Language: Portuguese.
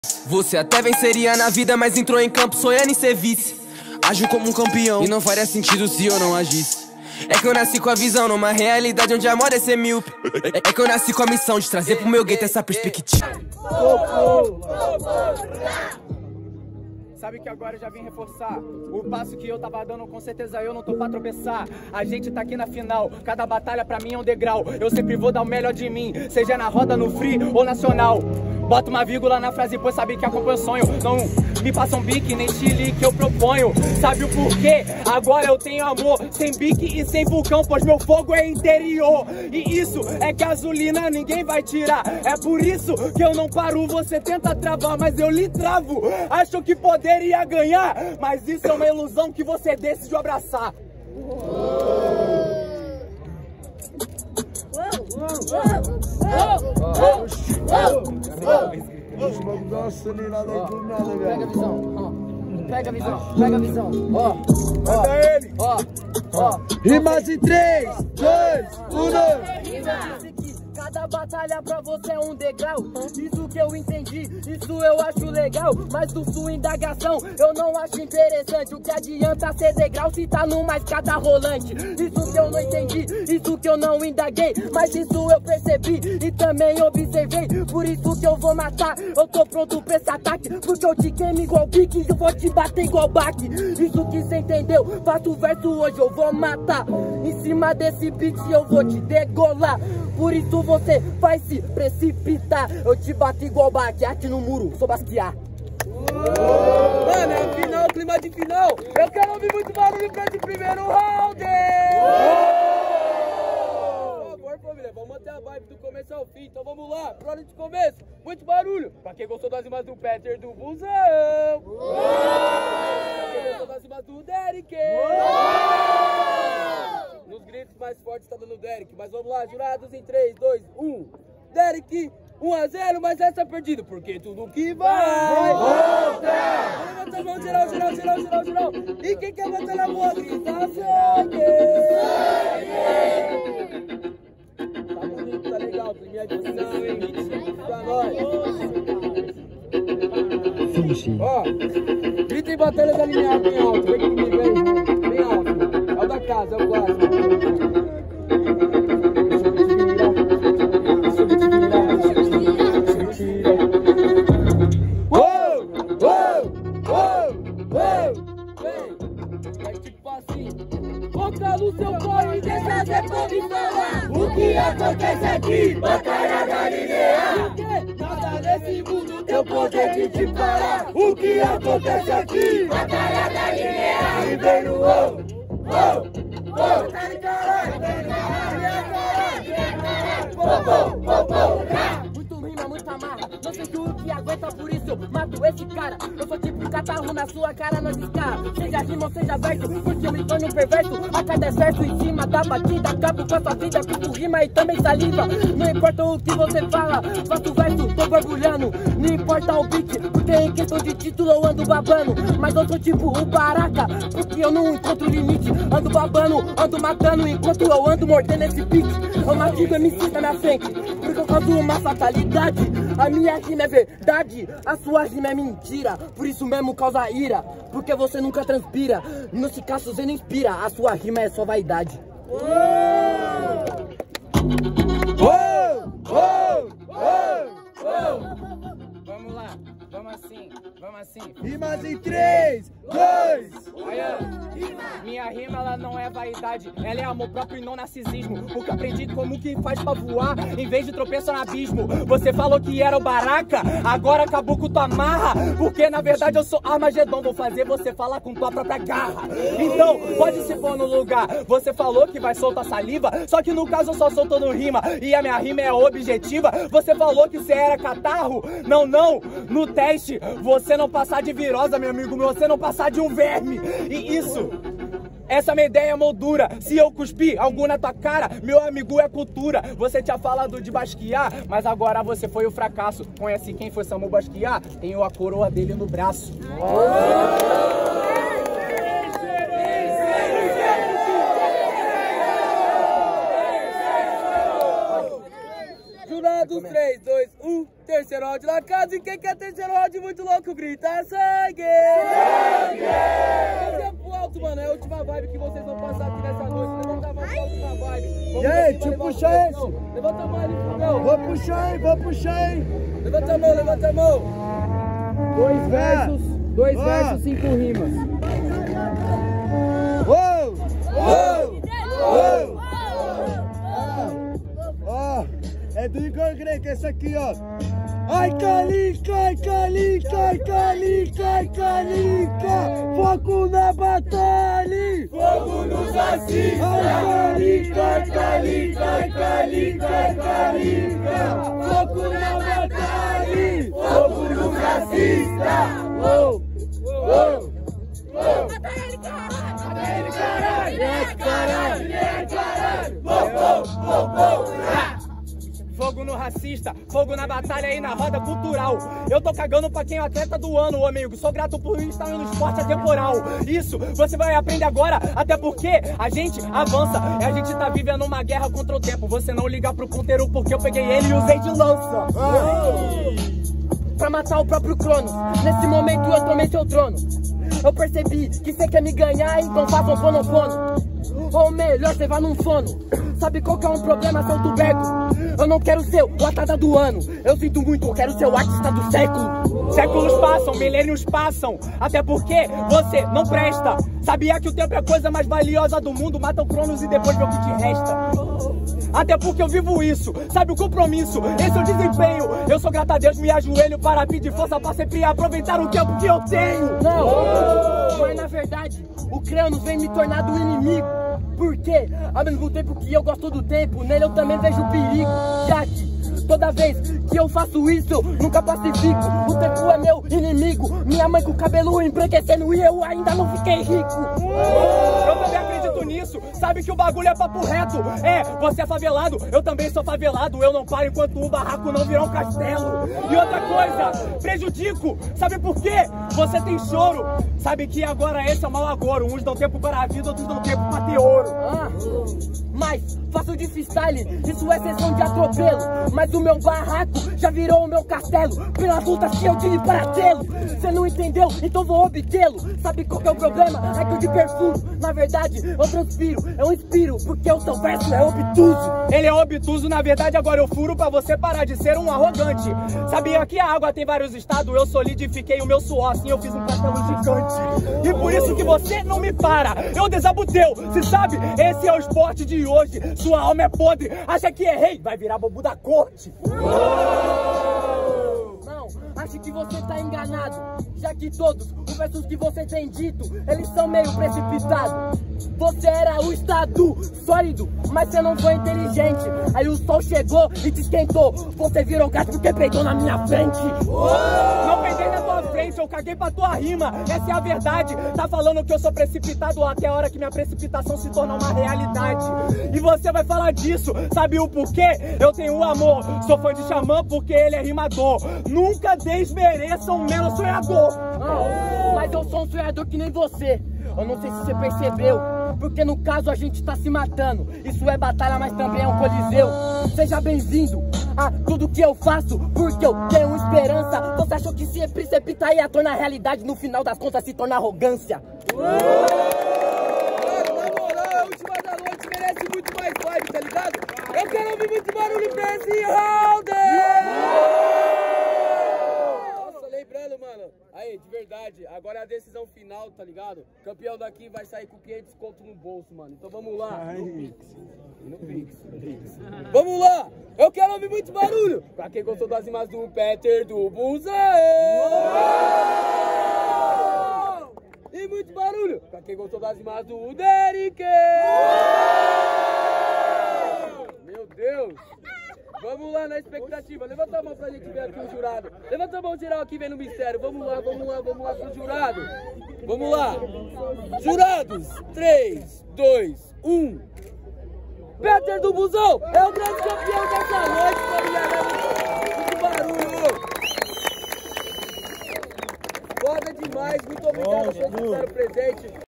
Você até venceria na vida, mas entrou em campo sonhando em ser vice. Agiu como um campeão e não faria sentido se eu não agisse. É que eu nasci com a visão numa realidade onde a moda é ser míope. É que eu nasci com a missão de trazer pro meu gueto essa perspectiva. Sabe que agora eu já vim reforçar o passo que eu tava dando, com certeza eu não tô pra tropeçar. A gente tá aqui na final, cada batalha pra mim é um degrau. Eu sempre vou dar o melhor de mim, seja na roda, no free ou nacional. Bota uma vírgula na frase, pois sabe que acompanha o sonho. Não me passa um bique, nem chile que eu proponho. Sabe o porquê? Agora eu tenho amor, sem bique e sem vulcão, pois meu fogo é interior. E isso é gasolina, ninguém vai tirar. É por isso que eu não paro, você tenta travar, mas eu lhe travo. Acho que poderia ganhar, mas isso é uma ilusão que você decidiu abraçar. Pega a visão, pega a visão, pega a visão. Manda ele! Rimas em 3, 2, 1. Cada batalha pra você é um degrau. Isso que eu entendi, isso eu acho legal. Mas do sua indagação eu não acho interessante. O que adianta ser degrau se tá numa escada rolante? Isso que eu não entendi, isso que eu não indaguei. Mas isso eu percebi e também observei. Por isso que eu vou matar, eu tô pronto pra esse ataque. Porque eu te queimo igual pique e eu vou te bater igual baque. Isso que cê entendeu, faço o verso hoje eu vou matar. Em cima desse beat eu vou te degolar. Por isso você vai se precipitar. Eu te bato igual baquete no muro, sou Basquiat. Mano, é final, clima de final. Eu quero ouvir muito barulho pra esse primeiro round. Por favor, família, vamos manter a vibe do começo ao fim. Então vamos lá, pro hora de começo. Muito barulho. Pra quem gostou das rimas do Peter do Busão. Pra quem gostou das rimas do Derek. Nos gritos mais fortes tá dando Derek. Mas vamos lá, jurados em 3, 2, 1. Derek, 1-0, mas essa é perdido. Porque tudo que vai volta. Levanta a mão, geral, geral, geral, geral, geral. E quem quer botar na mão, grita sangue. Tá bonito, tá legal. Primeira divisão, hein? Pra nós. Ó, grita em batalhas alinhadas bem alto. Vem comigo aí. Bem alto. É o da casa, é o clássico. Contra no seu coro e deixa de povo falar. O que acontece aqui? Batalha Galileia. Porque nada nesse mundo tem o poder de te parar. O que acontece aqui? Batalha Galileia. E vem no ovo. Muito rima, muita marra. Não sei o que aguenta, por isso eu mato esse cara. Eu sou tipo catarro na sua cara, nós escarra. Seja rima ou seja verso, porque eu me torno um perverso. A cada excesso em cima da batida, acabo com a sua vida, pinto rima e também saliva. Não importa o que você fala, faço verso, tô borbulhando. Não importa o beat, porque em questão de título eu ando babando. Mas eu sou tipo o Baraka, porque eu não encontro limite. Ando babando, ando matando, enquanto eu ando mordendo esse pique. Eu mastigo MC tá na frente, porque eu causo uma fatalidade. A minha rima é verdade, a sua rima é mentira. Por isso mesmo causa ira, porque você nunca transpira. Nesse caso você não inspira, a sua rima é só vaidade. Vamos lá, vamos assim, vamos assim. Rimas em 3, 2, 1. Minha rima ela não é vaidade, ela é amor próprio e não narcisismo. Porque aprendi como que faz pra voar em vez de tropeçar no abismo. Você falou que era o Baraka, agora acabou com tua marra. Porque na verdade eu sou Armagedon, vou fazer você falar com tua própria garra. Então pode se pôr no lugar. Você falou que vai soltar saliva, só que no caso eu só solto no rima e a minha rima é objetiva. Você falou que você era catarro, não, no teste você não passar de virosa, meu amigo, você não passar de um verme. E isso, essa minha ideia é moldura. Se eu cuspir algo na tua cara, meu amigo, é cultura. Você tinha falado de Basquiat, mas agora você foi o fracasso. Conhece quem foi Samu Basquiat? Tenho a coroa dele no braço. Jurados, 3, 2, 1. terceiro round na casa. E quem quer terceiro round muito louco, grita sangue! Sangue! Esse pro alto, mano. É a última vibe que vocês vão passar aqui nessa noite. Levanta a mão pra última vibe. Gente, puxa esse. Levanta a mão ali, Fogão. Vou puxar, hein. Levanta a mão, levanta a mão. 2 versos, 5 rimas. Uou! Ó, é do Igor Greco, esse aqui, ó. Ai, calica, ai, calica, ai, calica, ai, calica. Foco na batalha. Fogo nos assista. Ai, calica, ai, calica, ai, calica, ai, calica. Foco na batalha. Fogo nos assista. Uou! Uou! Mata ele, caralho! É, caralho! É, caralho! Fogo no racista, fogo na batalha e na roda cultural. Eu tô cagando pra quem é o atleta do ano, ô amigo. Sou grato por estar no esporte atemporal. Isso você vai aprender agora, até porque a gente avança. E a gente tá vivendo uma guerra contra o tempo. Você não liga pro ponteiro porque eu peguei ele e usei de lança. Pra matar o próprio Cronos. Nesse momento eu tomei seu trono. Eu percebi que você quer me ganhar, então faça um fono. Ou melhor, você vai num sono. Sabe qual que é um problema, seu tuberco? Eu não quero ser o atleta do ano. Eu sinto muito, eu quero ser o artista do século. Séculos passam, milênios passam. Até porque você não presta. Sabia que o tempo é a coisa mais valiosa do mundo? Mata o Cronos e depois vê o que te resta. Até porque eu vivo isso, sabe o compromisso, esse é o desempenho. Eu sou grato a Deus, me ajoelho para pedir força pra sempre aproveitar o tempo que eu tenho. Não, mas na verdade, o Cronos vem me tornar do inimigo. Porque, ao mesmo tempo que eu gosto do tempo, nele eu também vejo perigo. Já que toda vez que eu faço isso, eu nunca pacifico. O tempo é meu inimigo, minha mãe com o cabelo embranquecendo e eu ainda não fiquei rico. Eu também acredito nisso, sabe que o bagulho é papo reto. É, você é favelado, eu também sou favelado. Eu não paro enquanto o barraco não virar um castelo. E outra coisa, prejudico, sabe por quê? Você tem choro, sabe que agora esse é o mau agouro. Uns dão tempo para a vida, outros dão tempo para ter ouro. Mas faço de freestyle, isso é sessão de atropelo. Mas o meu barraco já virou o meu castelo, pelas lutas que eu tive para tê-lo. Você não entendeu? Então vou obtê-lo. Sabe qual que é o problema? É que eu te perfuro. Na verdade, eu transpiro, eu inspiro, porque o seu verso é obtuso. Ele é obtuso, na verdade agora eu furo pra você parar de ser um arrogante. Sabia que a água tem vários estados? Eu solidifiquei o meu suor, assim eu fiz um castelo gigante. E por isso que você não me para, eu desabo teu. Se sabe, esse é o esporte de hoje. Sua alma é podre, acha que é rei, vai virar bobo da corte. Não, acho que você tá enganado, já que todos os versos que você tem dito, eles são meio precipitados. Você era o estado sólido, mas você não foi inteligente. Aí o sol chegou e te esquentou. Você virou gato porque peidou na minha frente. Não peidei na tua frente, eu caguei pra tua rima. Essa é a verdade. Tá falando que eu sou precipitado até a hora que minha precipitação se torna uma realidade. E você vai falar disso, sabe o porquê? Eu tenho um amor, sou fã de Xamã porque ele é rimador. Nunca desmereça um mero sonhador. Mas eu sou um sonhador que nem você. Eu não sei se você percebeu, porque no caso a gente tá se matando. Isso é batalha, mas também é um coliseu. Seja bem-vindo a tudo que eu faço, porque eu tenho esperança. Você achou que se precipitar ia tornar realidade, no final das contas se torna arrogância. Na moral, a última da noite merece muito mais vibe, tá ligado? Eu quero ouvir muito barulho pra esse round! Lembrando, mano, aí, de verdade, agora é a decisão final, tá ligado? O campeão daqui vai sair com 500 conto no bolso, mano. Então vamos lá. No Pix. Vamos lá! Eu quero ouvir muito barulho! Pra quem gostou das rimas do Peter do Busão! E muito barulho! Pra quem gostou das rimas do Derek! Meu Deus! Vamos lá na expectativa. Levanta a mão pra gente ver aqui o jurado. Levanta a mão geral aqui vendo o mistério. Vamos lá pro jurado. Vamos lá. Jurados, 3, 2, 1. Peter do Busão é o grande campeão dessa noite, família. Muito barulho. Foda demais. Muito obrigado a todos que estiveram presentes.